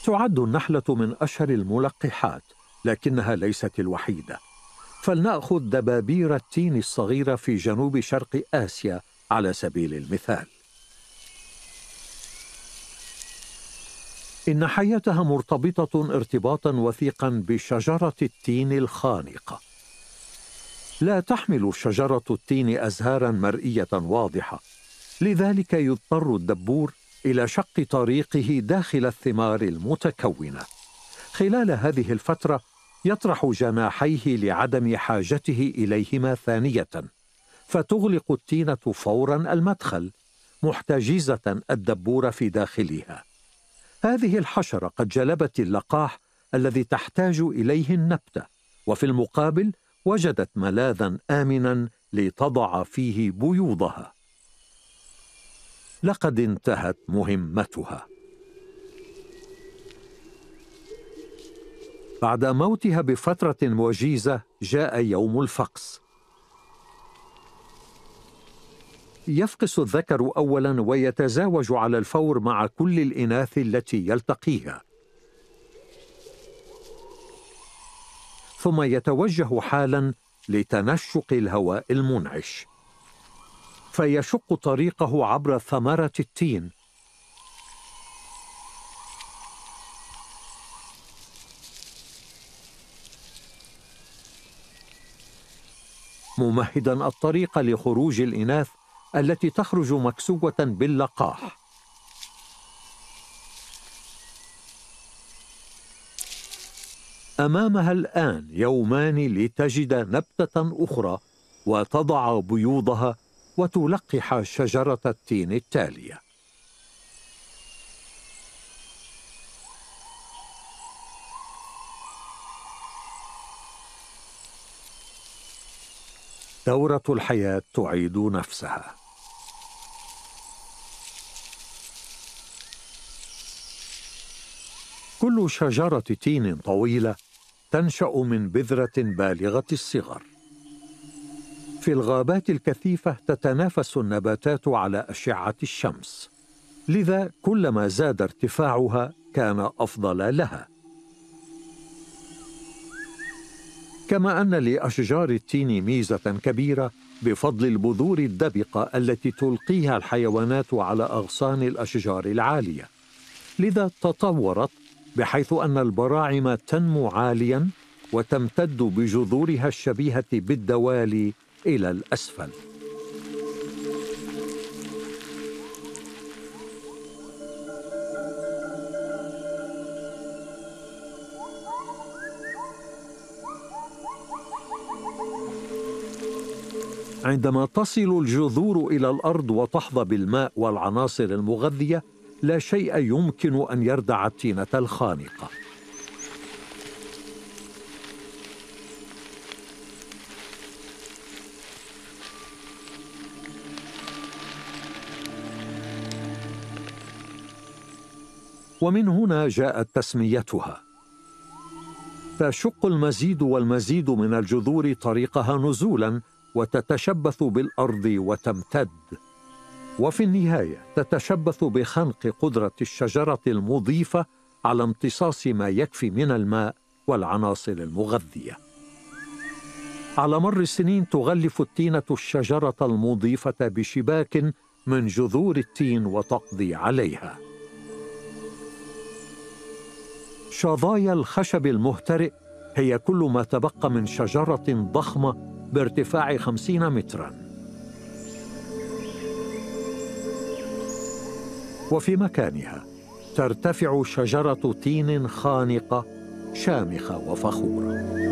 تعد النحلة من أشهر الملقحات، لكنها ليست الوحيدة. فلنأخذ دبابير التين الصغيرة في جنوب شرق آسيا على سبيل المثال. إن حياتها مرتبطة ارتباطا وثيقا بشجرة التين الخانقة. لا تحمل شجرة التين أزهارا مرئية واضحة، لذلك يضطر الدبور إلى شق طريقه داخل الثمار المتكونة. خلال هذه الفترة يطرح جناحيه لعدم حاجته إليهما ثانية، فتغلق التينة فورا المدخل، محتجزة الدبور في داخلها. هذه الحشرة قد جلبت اللقاح الذي تحتاج إليه النبتة، وفي المقابل وجدت ملاذا آمنا لتضع فيه بيوضها. لقد انتهت مهمتها. بعد موتها بفترة وجيزة جاء يوم الفقس. يفقس الذكر أولا ويتزاوج على الفور مع كل الإناث التي يلتقيها، ثم يتوجه حالا لتنشق الهواء المنعش، فيشق طريقه عبر ثمرة التين، ممهدا الطريق لخروج الإناث التي تخرج مكسوة باللقاح. أمامها الآن يومان لتجد نبتة أخرى وتضع بيوضها وتلقح شجرة التين التالية. دورة الحياة تعيد نفسها. كل شجرة تين طويلة تنشأ من بذرة بالغة الصغر. في الغابات الكثيفة تتنافس النباتات على أشعة الشمس، لذا كلما زاد ارتفاعها كان أفضل لها. كما أن لأشجار التين ميزة كبيرة بفضل البذور الدبقة التي تلقيها الحيوانات على أغصان الأشجار العالية، لذا تطورت بحيث أن البراعم تنمو عاليا وتمتد بجذورها الشبيهة بالدوالي إلى الأسفل. عندما تصل الجذور إلى الأرض وتحظى بالماء والعناصر المغذية، لا شيء يمكن أن يردع التينة الخانقة. ومن هنا جاءت تسميتها. تشق المزيد والمزيد من الجذور طريقها نزولا وتتشبث بالأرض وتمتد، وفي النهاية تتشبث بخنق قدرة الشجرة المضيفة على امتصاص ما يكفي من الماء والعناصر المغذية. على مر السنين تغلف التينة الشجرة المضيفة بشباك من جذور التين وتقضي عليها. شظايا الخشب المهترئ هي كل ما تبقى من شجرة ضخمة بارتفاع 50 متراً. وفي مكانها ترتفع شجرة تين خانقة شامخة وفخورة.